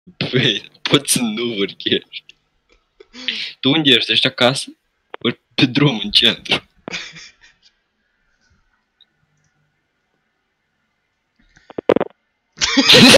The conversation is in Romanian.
Păi, poți să nu vorbești. Tu unde ești? Ești acasă? Ori pe drum în centru?